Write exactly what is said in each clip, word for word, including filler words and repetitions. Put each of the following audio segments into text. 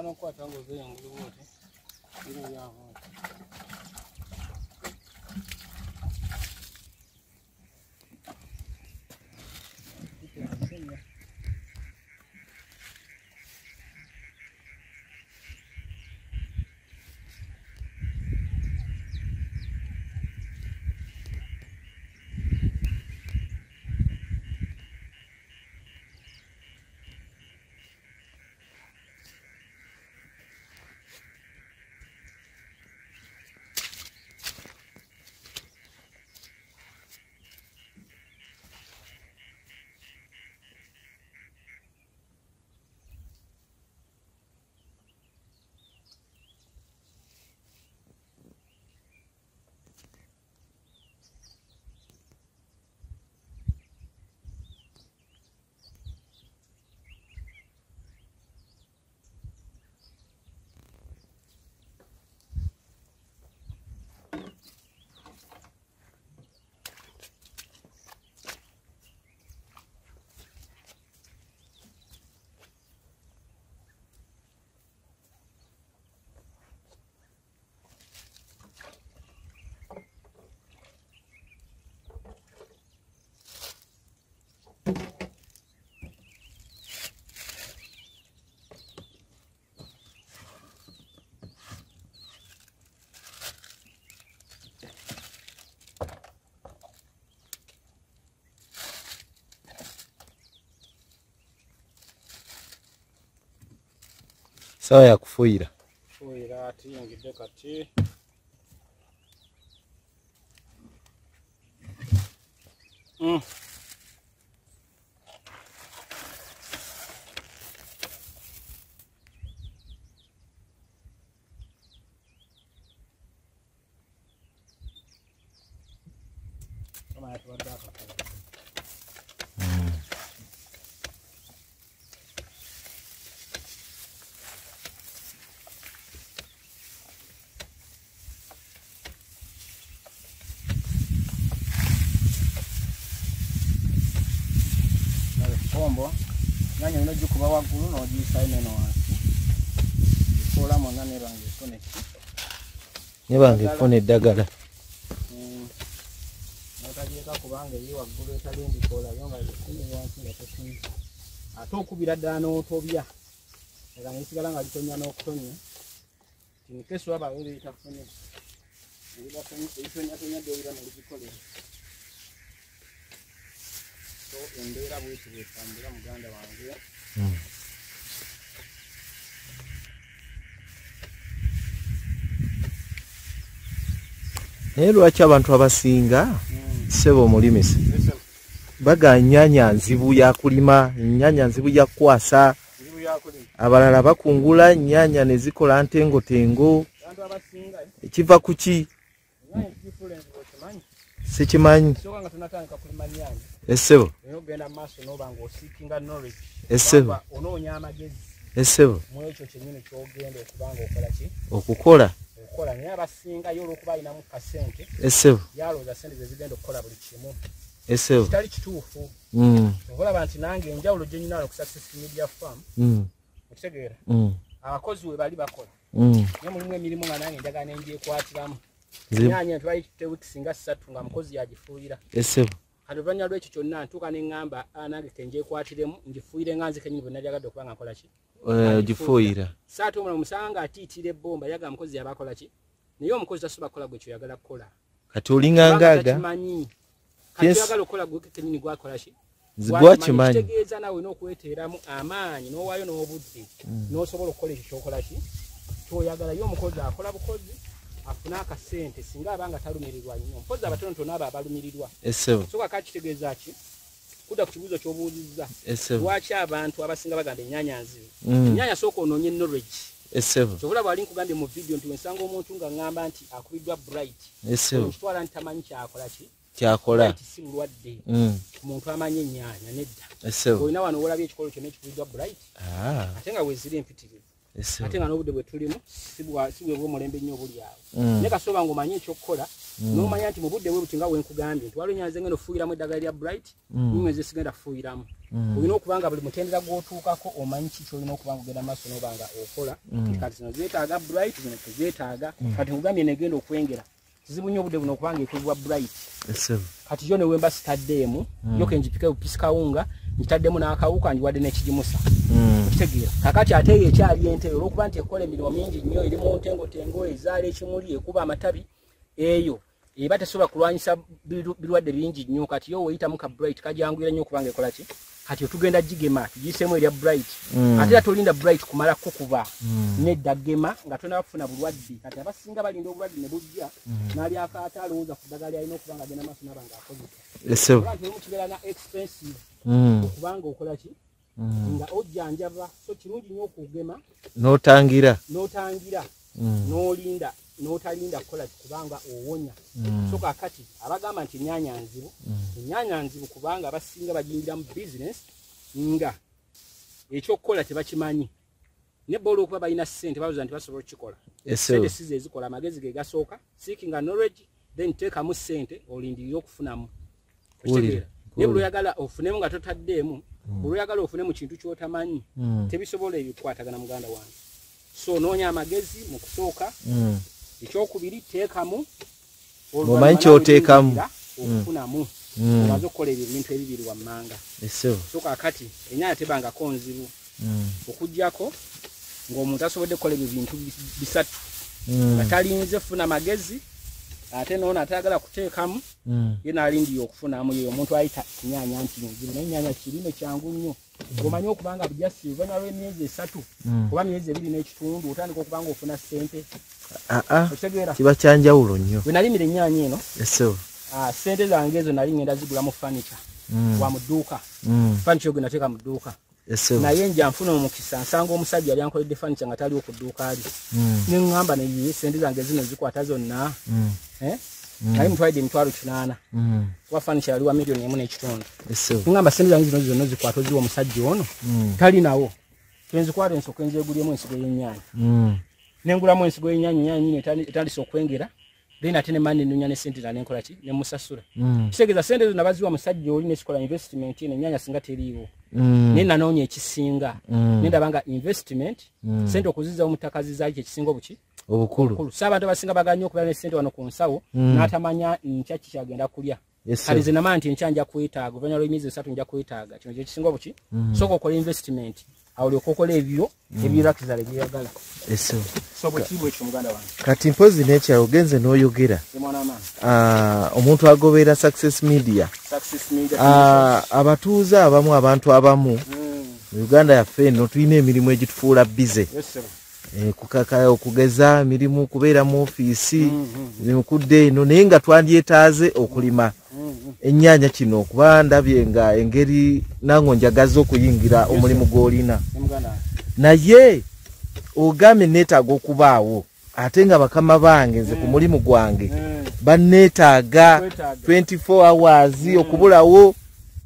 no kwata ngoze yangulu wote. Ino yaho. Sawa ya kufuira. Kufuira ati ngide kati. Mm. Kama ya tuwada hapa. Mm. Pombo nyanya unoje kuba wagulu no jisaine no wasi kola mona ne bange kone ne bange kone dagala mm notaje ka kubange yi wagulu etalindi kola yonga ikini wasi yatosini atokubira dano tobya era nisigala nga litonya no kutonya kini keso aba wele itafune ila fanya itonya tonya doira no likole endera bwiti bwetambira muganda wange. Mm. Naye lwaki abantu abasinga mm. Sebo mulimisi yes, baga nyanya nzibu ya kulima nyanya nzibu ya kwasa nzibu ya kulima abalala bakungula nyanya nezikola ntengo tengo abantu abasinga ekiva kuki nyanya difference okimanyi sikimanyi so nga tunatandika kulima nyanya esebo genda maso no bango seekinga knowledge esebo onoonya amagezi esebo mu ekyo kyennyini kyogenda okubanga okola ki okukola okukola naye abasinga yo olwokuba alinamu kasente esebo yalooza sente ze zigenda okukola buli kimu esebo kitali kituufu mm. okulaba nti nange enjawulo gye nyina ku Success Media Farm mm. okitegeera mm. abakozi we bali bakola mm. naye mulimu emirimu nga nange njagala nenjekwatiramu nyanya ntwayite wiiki nga ssatu nga mukozi yagifuuyira esebo kati oluvanyuma lw'ekyo kyonna ntuuka ne ŋŋamba nange kenjekwatiremu ngifuuyire nga nze kennyini bwe nalyagadde okuba nga nkola ki gifuuyira saate omulala omusanga atiitira ebbomba yaga mukozi yaba akola ki naye omukozi tasobola kukola gwe kyoyagala kukola kati olingangaaga takimanyi kati oyagala okukola gwe kennyini gwakola ki gwakimanyi kitegeeza naawe n'okweteeramu amaanyi n'owaayo n'obudde n'osobola okukola ekyo kyokola ki kyoyagala ye omukozi akola bukozi afuna akasente singa abanga talumirirwa nnyo mpozi abatonotono abo abalumirirwa esebo soka kakitegeeza ki kuda ku kibuuzo ky'obuuzizza lwaki abantu abasinga bagamba ennyanya nzibu ennyanya sooka onoonye knowledge esebo kyobola bwali nkugambye mu vidiyo nti wensanga omuntu nga ŋŋamba nti akubiddwa bright esebo kitwala nti tamanyi kyakola ki kyakola si mulwadde mm. omuntu amanyi ennyanya nedda esebo olina wano olabye ekikolo kyonna ekikubiddwa bright ah. ate nga weeziri empitirivu ate nga n'obudde bwe tulimu sibwa sibwe bwo mulembe nnyo buli awo ne kasoba ngomanye ekyokukola n'omanya nti mu budde bwe buti nga wenkugambye nti waliwo nyanze ngeno fuuyiramu eddagala lya bright nimwezi sigenda fuuyiramu olina okubanga buli mutendera gw'otuukako omanyi ki kyolina okubanga ogenda maaso n'obanga okola kati zino zeetaaga bright zino tezeetaaga kati nkugambye negenda okwengera kizibu nnyo obudde buno okubanga ekozebwa bright kati yo ne wemba sitaddeemu yo kenjipike bupisi kawunga njitaddemu n'akawuka njiwadde n'ekigimusa okitegeera kakati ate eyo ekyali entebe olw'okuba nti ekola emirimu mingi nnyo eri mu ntengotengo ezaala ekimuli ekuba amatabi eyo eba tesobola kulwanyisa birwadde bingi nnyo kati yo weeyitamu ka bright kajangwira nnyo okubanga ekola ki kati otugenda gigema tugiyiseemu erya bright ate era tolinda bright kumala kukuba nedda gema nga tonabafuna bulwadde kati abasinga balinda obulwadde ne bujja n'ali akaata alowooza ku ddagala alina okuba nga agenda maaso n'aba nga akozesa mukibeera na expensive okubanga okola ki nga ojjanjaba so kirungi nnyo okugema n'otangira n'otangira n'olinda n'otalinda kukola kubanga owonya so kakati abagamba nti ennyaanya nzibu ennyaanya nzibu kubanga abasinga bajingira mu business nga ekyokukola tebakimanyi ne bolo okuba balina ssente balowooza nti basobola okukikola ssente si ze zikola amagezi ge gasooka seeking knowledge then teekamu ssente olindirire okufunamu okitegeera ne buli oyagala ofunemu nga totaddeemu buli oyagala ofunemu kintu ky'otamanyi tebisobola ebikwatagana muganda wange so noonya amagezi mu kusooka ekyokubiri teekamu omanyi kyoteekamu okufunamu omaze okukola ebyo ebintu ebibiri wammanga so kakati ennyaanya tebangako nzibu okuggyako ng'omuntu asobodde kukola ebyo bintu bisatu nga talinze funa magezi ate noono atayagala kuteekamu ye naalindiye okufunamu yeyo omuntu ayita ennyaanya nti nzibu naye ennyaanya kirime kyangu nnyo ng'omanyi okubanga bujasi oluvannyuma lw'emyezi esatu oba myezi ebiri n'ekitundu otandika okubanga ofuna ssente kiba kyanjawulo nnyo bwe nalimira ennyaanya eno ssente zange ezo nali ngenda zigulamu furniture wa mu dduuka furniture ogenda teeka mu dduuka naye nja nfuna omukisa nsanga omusajja yali ankoledde furniture nga taliwo ku dduuka ali ne ŋŋamba naye ssente zange zino zikwata zonna naye mutwalidde emitwalo kinaana kuba furniture yali wa miliyoni emu n'ekitundu ŋŋamba ssente zange zino zonna zikwata oziwa omusajja ono tali nawo kenzikwata ensoko enzeegulyemu ensigo y'ennyaanya nengulamu ensigo y'ennyaanya ennyaanya nyine etandise okwengera then ate ne mani nnunya ne ssente zane nkola ki ne musasula kitegeeza ssente zo nabaziwa musajja oli n'ekikola investment eno ennyaanya singa teriiwo naye nanoonya ekisinga ne ndaba nga investment ssente okuzizawo mu ttaka zizaali kyekisinga obuki obukulu so abantu abasinga bagala nnyo okubeera ne ssente wano ku nsawo n'atamanya nkya kikyagenda kulya kale ze namanya nti enkya nja kwetaaga oluvannyuma lw'emyezi esatu nja kwetaaga kino kyekisinga obuki sooka okola investment awo olyoka okola ebyo ebirakizala byeyagala so bwekibwa ekyo muganda wange kati mpozi n'ekyalo ogenze n'oyogera omuntu agoberera success media abatuuze abamu abantu abamu mu Uganda yaffe eno tulina emirimu egitufuula bize kukaka okugeza emirimu kubeera mu ofiisi emirimu kudde eno naye nga twandyetaaze okulima ennyaanya kino okuba ndabye nga engeri nango njagaza okuyingira omulimu gw'olina naye ogambye neetaaga okubaawo ate nga bakama bange nze ku mulimu gwange banneetaaga twenty-four hours okubulawo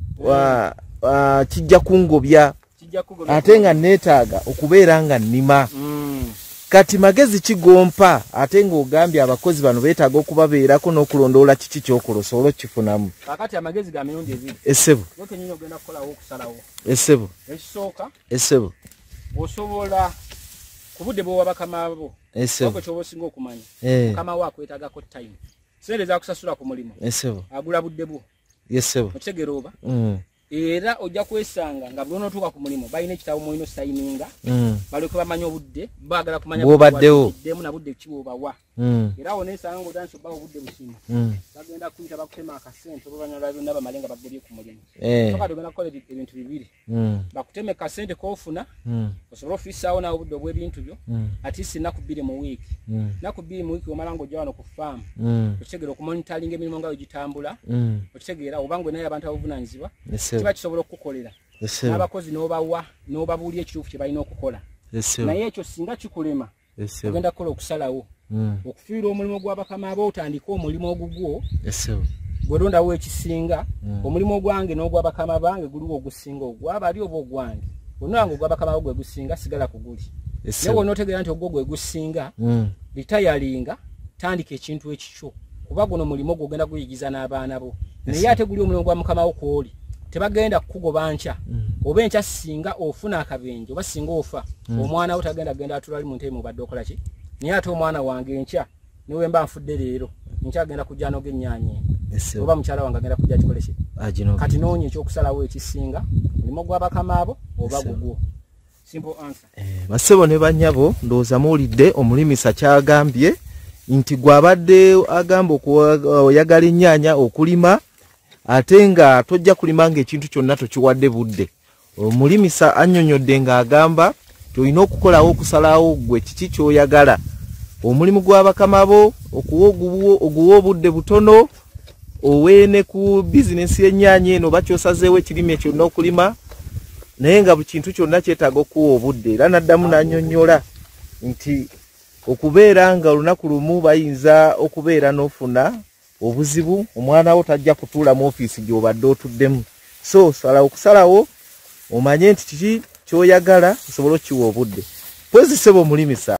kijja kungobya ate nga neetaaga okubeera nga nnima kati magezi kigompa ate ng'ogambye abakozi bano beetaaga okubabeerako n'okulondoola kiki ky'okola osobola okukifunamu kakati amagezi ga mirundi ebiri essebo nokenyini ogenda kukolawo okusalawo essebo ekisooka essebo osobola ku budde bw'owa bakama bo essebo ky'oba osinga okumanya mukama wo akwetaagako time sente zakusasula ku mulimu essebo agula budde bwo yessebo okitegeera oba era ojja kwesanga nga buli onootuuka ku mulimu balina ekitabo mwolina osayininga balyoke bamanya obudde baagala kumanya bwobaddewo na budde ki bw'obawa era awo neesanga ng'otandise obbawa obudde bukimu bagenda kuyita bakutema akasente oluvannyuma lwa byonna bamale nga bagobye ku mulimu sokati ogenda kukola ebintu bibiri bakuteme kasente koofuna osobole ofiisaawo nawe obudde obw'ebintu byo atiisi nnaku bbiri mu wiiki nnaku bbiri mu wiiki omala ng'ojja wano ku faamu okitegeera okumonitalinga emirimu nga wegitambula okitegeera oba ngwe naye abantu abavunaanyizibwa kiba kisobola okukukolera n'abakozi n'obawa n'obabuulya ekituufu kye balina okukola naye ekyo singa kikulema ogenda kukola okusalawo okufiirwa omulimu gwa bakama abo otandika omulimu ogugwo gwerondawo ekisinga omulimu ogwange n'ogwa bakama bange guliwo ogusinga ogwabali oba ogwange onoanga ogwa bakama bo gwe gusinga sigala ku guli Newo notegera nti ogwo gwe gusinga mm. retiringa tandika ekintu ekikyo kuba guno mulimo gogenda kuyigiza n'abaana bo naye ate guli omulongo wa mukama wo kwoli tebagenda kukugoba ncha mm. oba encha singa ofuna akabenje oba singa ofa mm. omwana wo tagenda genda atulali mu ntebe mubadde okola ki naye ate omwana wange encha niwe mba nfudde leero encha agenda kujja noge nnyaanye oba mukyala wange agenda kujja kikole ki kati noonye ekyokusalawo ekisinga mulimo gwa bakama abo oba gugwo. Simple answer. Eh, basebo ne banyabo ndooza muulidde omulimisa kyagambye nti gwabadde agamba oyagala ennyaanya okulima ate nga tojja kulima ng'ekintu kyonna tokiwadde budde. Omulimisa annyonnyodde ng'agamba tolina okukolawo okusalawo gwe kiki ky'oyagala. Omulimu gwa bakama bo okuwa oguwa obudde butono oweene ku bizinesi y'ennyaanya eno bakyosazeewo ekirime kyonna okulima naye nga buli kintu kyonna kyetaaga okuwa obudde. Era n'addamu n'annyonnyola nti okubeera nga olunaku lumu bayinza okubeera n'ofuna obuzibu omwana wo tajja kutuula mu ofiisi gy'obadde otuddemu. So sala okusalawo omanye nti kiki ky'oyagala osobole okukiwa obudde. Pwezi sebo mulimisa.